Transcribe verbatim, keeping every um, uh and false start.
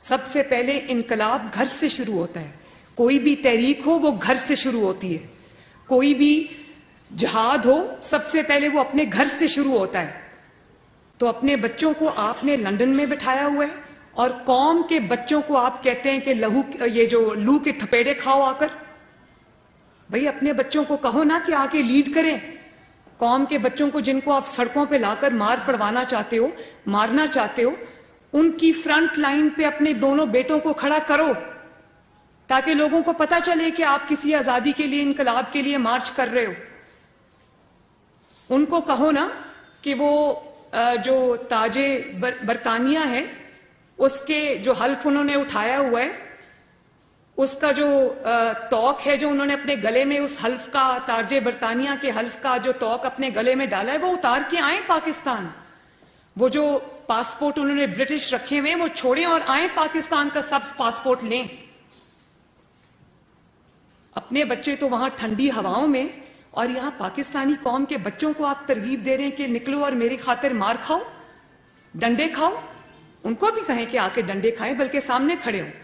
سب سے پہلے انقلاب گھر سے شروع ہوتا ہے. کوئی بھی تحریک ہو وہ گھر سے شروع ہوتی ہے. کوئی بھی جہاد ہو سب سے پہلے وہ اپنے گھر سے شروع ہوتا ہے. تو اپنے بچوں کو آپ نے لندن میں بٹھایا ہوا ہے اور قوم کے بچوں کو آپ کہتے ہیں کہ لہو یہ جو لو کے تھپیڑے کھاؤ آ کر. بھئی اپنے بچوں کو کہو نا کہ آ کے لیڈ کریں. قوم کے بچوں کو جن کو آپ سڑکوں پہ لا کر مار پڑوانا چاہتے ہو, مارنا چاہتے ہو, ان کی فرنٹ لائن پہ اپنے دونوں بیٹوں کو کھڑا کرو تاکہ لوگوں کو پتا چلے کہ آپ کسی آزادی کے لیے, انقلاب کے لیے مارچ کر رہے ہو. ان کو کہو نا کہ وہ جو تاج برطانیہ ہے اس کے جو حلف انہوں نے اٹھایا ہوا ہے, اس کا جو توق ہے جو انہوں نے اپنے گلے میں, اس حلف کا, تاج برطانیہ کے حلف کا جو توق اپنے گلے میں ڈالا ہے, وہ اتار کے آئیں پاکستان. وہ جو پاسپورٹ انہوں نے برٹش رکھے ہوئے وہ چھوڑیں اور آئیں پاکستان کا سب پاسپورٹ لیں. اپنے بچے تو وہاں ٹھنڈی ہواؤں میں, اور یہاں پاکستانی قوم کے بچوں کو آپ ترغیب دے رہے ہیں کہ نکلو اور میری خاطر مار کھاؤ, ڈنڈے کھاؤ. ان کو بھی کہیں کہ آ کے ڈنڈے کھائیں, بلکہ سامنے کھڑے ہوں.